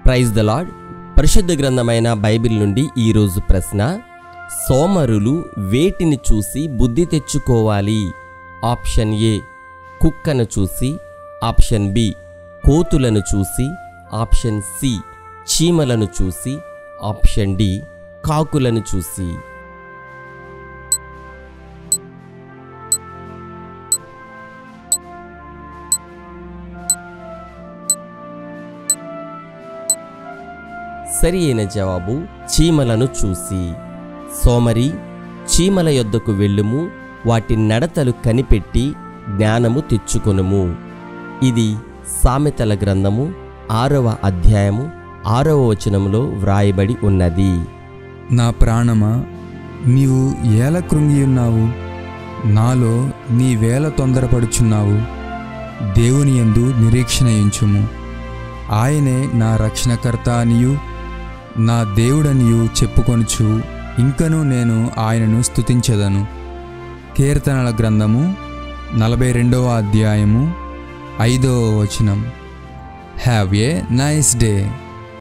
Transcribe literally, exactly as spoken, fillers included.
Praise the lord. పరిశుద్ధ గ్రంథమైన Bible నుండి ఈరోజు ప్రశ్న: సోమరులు వేటిని చూసి బుద్ధి తెచ్చుకోవాలి? ఆప్షన్ ఏ కుక్కను చూసి, ఆప్షన్ బి కోతులను చూసి, ఆప్షన్ సి చీమలను చూసి, ఆప్షన్ డి కాకులను చూసి. సరి అయిన జవాబు చీమలను చూసి. సోమరి, చీమల యొద్దకు వెళ్ళుము, వాటి నడతలు కనిపెట్టి జ్ఞానము తెచ్చుకొనుము. ఇది సామెతల గ్రంథము ఆరవ అధ్యాయము ఆరవ వచనములో వ్రాయబడి ఉన్నది. నా ప్రాణమా, నీవు ఏల కృంగియున్నావు? నాలో నీవేల తొందరపడుచున్నావు? దేవుని యందు నిరీక్షణ ఉంచుము. ఆయనే నా రక్షణకర్త అనియు నా దేవుడనియు చెప్పుకొనుచు ఇంకనూ నేను ఆయనను స్తుతించెదను. కీర్తనల గ్రంథము నలభై రెండవ అధ్యాయము ఐదవ వచనం. Have a nice day.